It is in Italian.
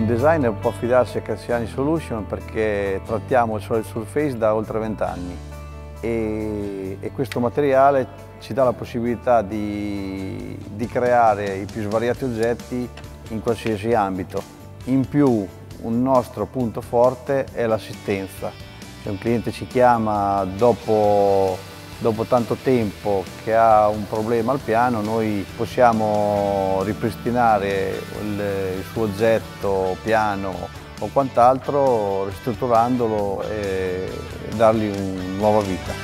Un designer può affidarsi a Cassiani Solution perché trattiamo il Solid Surface da oltre 20 anni e questo materiale ci dà la possibilità di creare i più svariati oggetti in qualsiasi ambito. In più, un nostro punto forte è l'assistenza. Se un cliente ci chiama dopo tanto tempo che ha un problema al piano, noi possiamo ripristinare il suo oggetto, piano o quant'altro, ristrutturandolo e dargli una nuova vita.